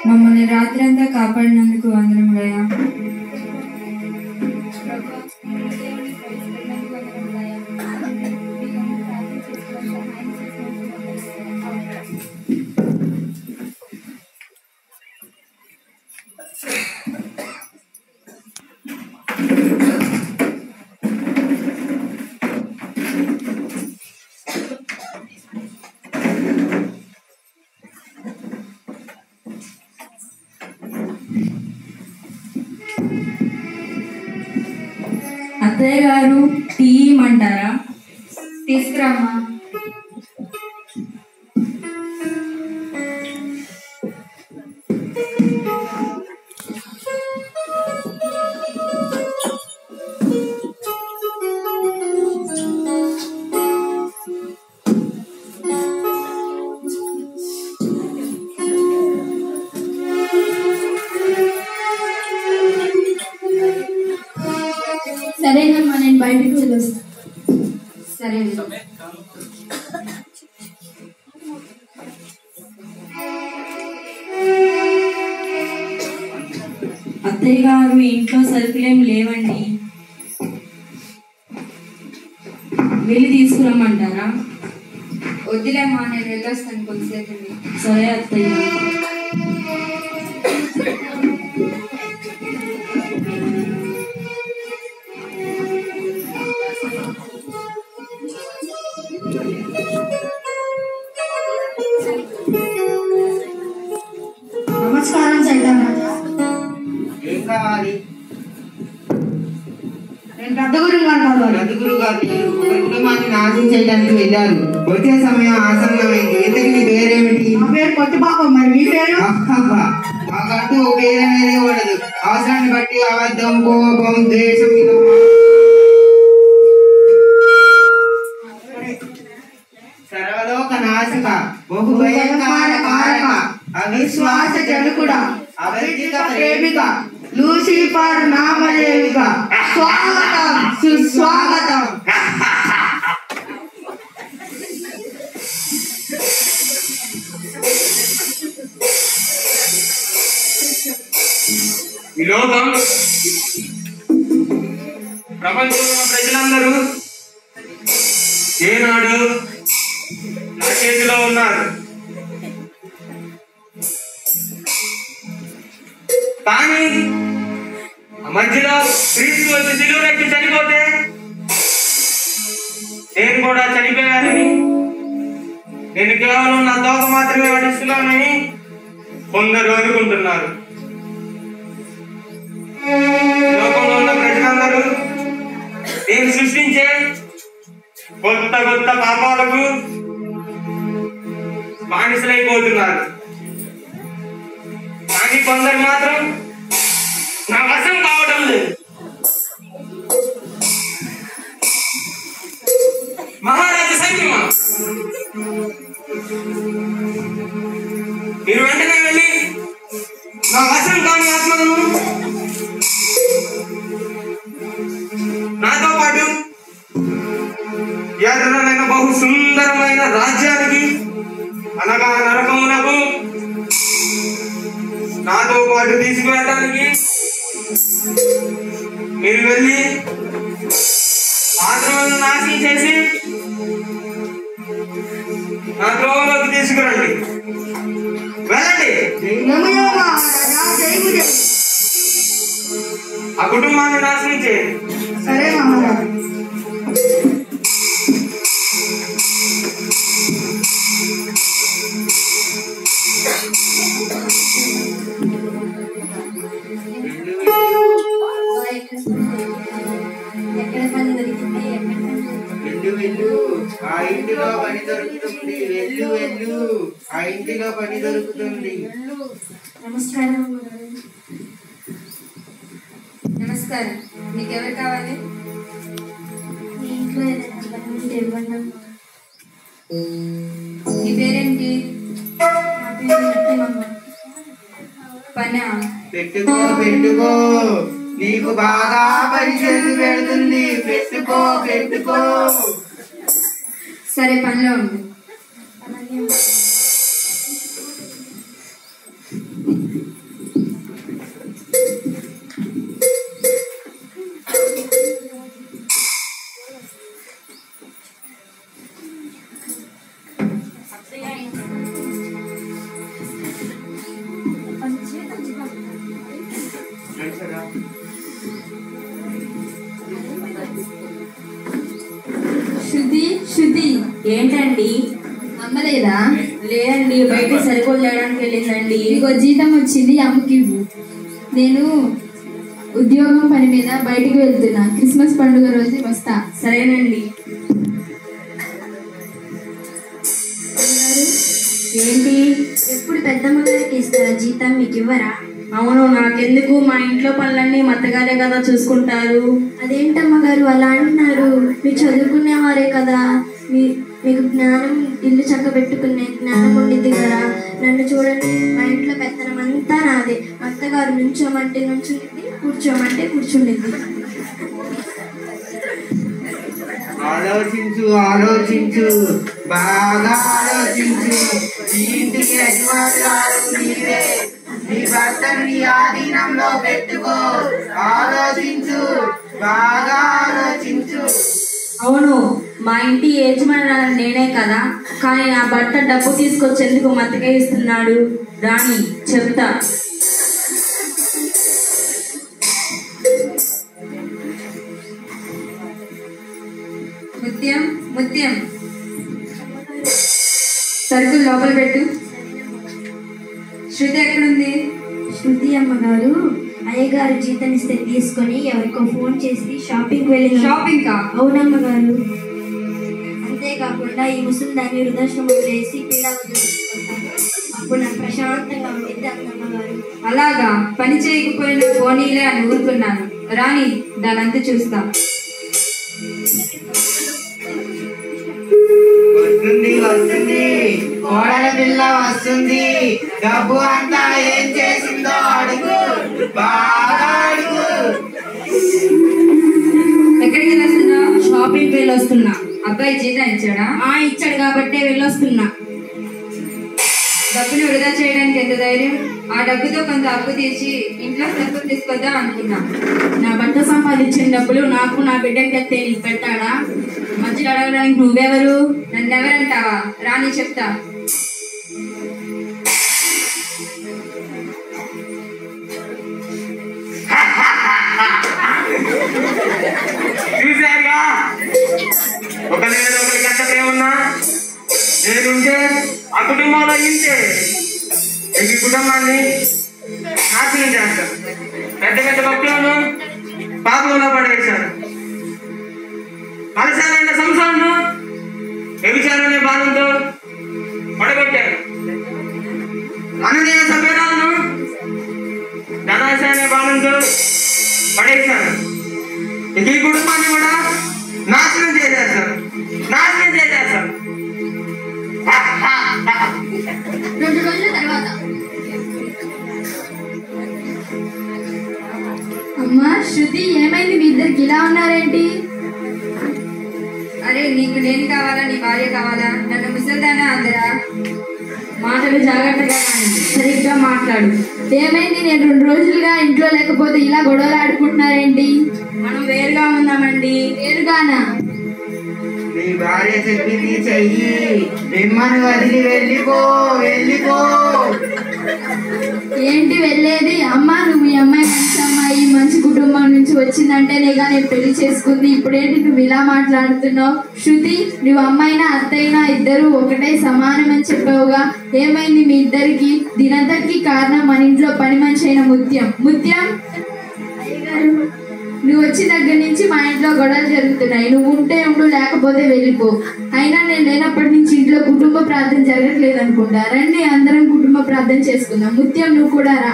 మమ్మల్ని రాత్రి అంతా కాపాడినందుకు వందనములయ్యా. అత్తయ్య గారు టీ ఇమ్మంటారా? తీసుకురామ్మా. సరేనమ్మా, నేను బయటకు వెళ్ళొస్తాను. సరే. అత్తయ్య గారు ఇంట్లో సరుకులేం లేవండి, వెళ్ళి తీసుకురమ్మంటారా? వద్దులేమ్మా, నేను వెళ్ళొస్తాను కొద్దిసేపు. సరే అత్తయ్య. నమస్కారం సైతం రాజా. ఏం కావాలి? నేను రద్దగురు గారు రద్దుగురు గారు ఒక కుటుంబాన్ని నాశనం చేయడానికి వెళ్ళారు. వచ్చే సమయం ఆసన్నమైంది. ఇంతకీ నీ పేరేమిటి? నా పేరు కొత్తపాప. మరి మీ పేరు? మాకంటూ ఓ పేరు అనేది ఉండదు. అవసరాన్ని బట్టి అబద్ధం, కోపం, ద్వేషం సర్వలోక నాశక, బహు భయంకర కారక, అవిశ్వాస జనకుడ, అవర్జిత ప్రేమిక, లూసిఫర్ నామదేవిక, స్వాగతం సుస్వాగతం. ఈ లోకం, ప్రపంచంలో ప్రజలందరూ ఏనాడు నా చేతిలో ఉన్నారు. కానీ ఆ మధ్యలో క్రీస్తు వచ్చి సిలువెక్కి చనిపోతే నేను కూడా చనిపోయానని, నేను కేవలం నా తోక మాత్రమే వడిస్తున్నానని కొందరు అనుకుంటున్నారు. లోకంలో ఉన్న ప్రజలందరూ నేను సృష్టించే కొత్త కొత్త పాపాలకు బానిసలైపోతున్నారు. కానీ కొందరు మాత్రం నా వశం కావడం లేదు. మహారాజ సైన్యమా, మీరు వెంటనే వెళ్ళి నా వశం కాని ఆత్మలను నాతో పాటు ఎర్రనైన బహు సుందరమైన రాజ్యానికి అనగా నరకమునకు నాతో పాటు తీసుకువెళ్ళడానికి మీరు వెళ్ళి ఆత్మలను నాశనం చేసి నా త్రోవలోకి తీసుకురండి. వెళ్ళండి. ఆ కుటుంబాన్ని నాశనం చేయండి. సరే మహారాజు. వెళ్ళు, ఆ ఇంటిలో పని దొరుకుతుంది. వెళ్ళు వెళ్ళు, ఆ ఇంటిలో పని దొరుకుతుంది. నమస్కారం. నమస్కారం. మీకెవరు కావాలి? మీ ఇంట్లో ఏదైనా పని ఉంటే ఇవ్వండి. మీ పేరేంటి? నా పేరు నరసింహమ్మ. పనా? పెట్టుకో పెట్టుకో, నీకు బాగా పనిచేసి పెడుతుంది. పెట్టుకో పెట్టుకో. సరే, పనిలో ఉండు. అలాగే శృతి ఏంటండి? అమ్మలేదా? లేదండి, బయట సరుకులు తేయడానికి వెళ్ళిందండి. ఇదిగో జీతం వచ్చింది, అమ్మకి ఇవ్వు. నేను ఉద్యోగం పని మీద బయటికి వెళ్తున్నా. క్రిస్మస్ పండుగ రోజు వస్తా. సరేనండి. ఏంటి? ఎప్పుడు పెద్దమ్మ గారికి ఇస్తారా జీతం, మీకు ఇవ్వరా? అవును, నాకెందుకు? మా ఇంట్లో పనులన్నీ మత్తగారే కదా చూసుకుంటారు. అదేంటమ్మ గారు అలా అంటున్నారు? మీరు చదువుకునేవారే కదా, మీకు జ్ఞానం, ఇల్లు చక్కబెట్టుకునే జ్ఞానం ఉండిద్ది కదా. నన్ను చూడండి, మా ఇంట్లో పెత్తనం అంతా నాదే. మా అత్తగారు నుంచోమంటే నుంచుండిద్ది, కూర్చోమంటే కూర్చుండిద్ది. ఆలోచించు ఆలోచించు, బాగా ఆలోచించు. ఈ ఇంటికి యజమానురాలు నీవే. నీ భర్తను నీ ఆధీనంలో పెట్టుకో. ఆలోచించు, బాగా ఆలోచించు. అవును, మా ఇంటి యజమాని నేనే కదా, కానీ నా భర్త డబ్బు తీసుకొచ్చేందుకు మత్తగా ఇస్తున్నాడు. రాణి, చెప్తా. ముత్యం ముత్యం సరుకులు లోపల పెట్టు. శృతి ఎక్కడుంది? శృతి అమ్మగారు అయ్యగారు జీతం ఇస్తే తీసుకొని ఎవరికో ఫోన్ చేసి షాపింగ్కి వెళ్ళిన. షాపింగ్ కా? అవునమ్మగారు. అంతేకాకుండా ఈ ముసలిదాన్ని వృద్ధాశ్రమం వేసి పీడా వదిలించుకుంటాను. అప్పుడు నాకు ప్రశాంతంగా ఉండింది అమ్మగారు. అలాగా? పని చేయకపోయినా పోనీలే అని ఊరుకున్నాను. రాణి, దానంతా చూస్తా. వస్తుంది వస్తుంది, కోడల పిల్ల వస్తుంది. డబ్బు అంతా ఏం చేసిందో అడుగు, బాగా అడుగు. ఎక్కడికి వెళ్ళొస్తున్నావు? షాపింగ్కి వెళ్ళొస్తున్నా. అబ్బాయి జీతం ఇచ్చాడా? ఇచ్చాడు కాబట్టే వెళ్ళొస్తున్నా. డబ్బుని వృధా చేయడానికి ఎంత ధైర్యం? ఆ డబ్బుతో కొంత అప్పు తీర్చి ఇంట్లో సరుకులు తీసుకొద్దాం అనుకున్నా. నా భర్త సంపాదించిన డబ్బులు నాకు నా బిడ్డకి ఎత్తే నీకు పెట్టాడా? మధ్యలో అడగడానికి నువ్వెవరు? నన్నెవరంటావా? రాని చెప్తా. చూసారుగా, ఒకరి మీద ఒకరికి ఎంత ప్రేమ ఉన్నా నేనుంటే ఆ కుటుంబంలో ఇంతే. ఈ కుటుంబాన్ని నాశనం చేస్తారు. పెద్ద పెద్ద భక్తులను పాపంలో పడేశారు. అలసాలైన సంసారాన్ని వ్యభిచారనే బాధంతో పడగొట్టారు. అననీయ సభ్యురాలను ధనాశ అనే బాధంతో పడేశారు. ఈ కుటుంబాన్ని కూడా నాశనం చేసేస్తారు. 2 రోజుల తర్వాత అమ్మా శృతి, ఏమైంది? మీ ఇద్దరికి ఇలా ఉన్నారేంటి? అరే, నీకు నేను కావాలా, నీ భార్య కావాలా? నన్ను ముసల్దానా అందరా? మాటలు జాగ్రత్తగా మాట్లాడు. సరిగ్గా మాట్లాడు. ఏమైంది? నేను 2 రోజులుగా ఇంట్లో లేకపోతే ఇలా గొడవలు ఆడుకుంటున్నారేంటి? మనం వేరుగా ఉన్నామండి. వేరుగానా? నీ భార్య చెప్పింది చెయ్యి. మిమ్మల్ని వదిలి వెళ్ళిపో. ఏంటి వెళ్ళేది? అమ్మా, నువ్వు ఈ అమ్మాయి మంచి అమ్మాయి, మంచి కుటుంబం నుంచి వచ్చిందంటేనే కానీ పెళ్లి చేసుకుంది. ఇప్పుడేంటి నువ్వు ఇలా మాట్లాడుతున్నావు? శృతి, నువ్వు అమ్మాయినా అత్తయినా ఇద్దరు ఒకటే సమానం అని చెప్పావుగా. ఏమైంది మీ ఇద్దరికి? దీనంతటికి కారణం మన ఇంట్లో పని మనిషి అయిన ముత్యం. నువ్వు వచ్చిన దగ్గర నుంచి మా ఇంట్లో గొడవలు జరుగుతున్నాయి. నువ్వు ఉంటే ఉండు, లేకపోతే వెళ్ళిపో. అయినా నేను లేనప్పటి నుంచి ఇంట్లో కుటుంబ ప్రార్థన జరగట్లేదు అనుకుంటా. రండి, అందరం కుటుంబ ప్రార్థన చేసుకుందాం. ముత్యం, నువ్వు కూడా రా.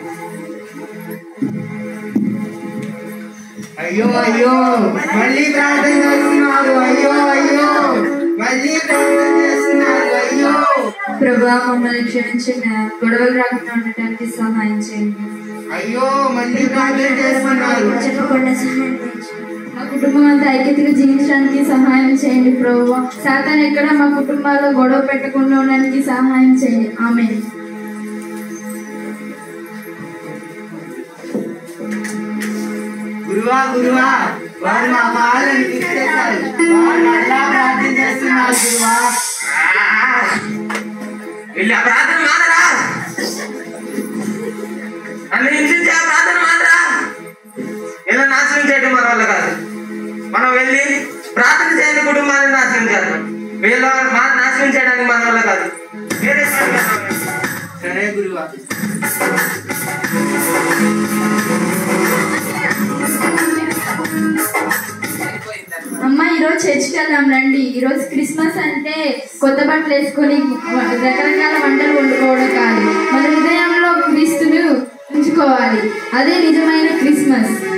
అయ్యో మళ్ళీ ప్రార్థన చేస్తున్నారు. మళ్ళీ ప్రార్థన చేస్తున్నారు. ప్రభా, మమ్మల్ని క్షమించండి. గొడవలు రాకుండా ఉండటానికి సహాయం చేయండి. మళ్ళీ ప్రార్థన చేస్తున్నారు. చెప్పకుండా సహాయం చేయండి. మా కుటుంబం అంతా ఐక్యతగా జీవించడానికి సహాయం చేయండి ప్రభువా. సాతాను ఎక్కడ మా కుటుంబాల్లో గొడవ పెట్టకుండా ఉండడానికి సహాయం చేయండి. ఆమేన్. గురువా గురువా వారు మా బాధను తీర్చేశారు. వారు మళ్ళా ప్రార్థన చేస్తున్నారు గురువా. వీళ్ళ ప్రార్థన మాదరా, నన్ను హింసించే ఆ ప్రార్థన మాదరా. ఇలా నాశనం చేయడం మన వల్ల కాదు. మనం వెళ్ళి ప్రార్థన చేయని కుటుంబాన్ని నాశనం చేద్దాం. వీళ్ళ నాశనం చేయడానికి మన వల్ల కాదు. వేరే సరే గురువా. అమ్మ ఈరోజు చర్చికి వెళ్దాం రండి. ఈరోజు క్రిస్మస్ అంటే కొత్త బట్టలు వేసుకొని రకరకాల వంటలు వండుకోవడం కాదు, మన హృదయంలో క్రీస్తును ఉంచుకోవాలి. అదే నిజమైన క్రిస్మస్.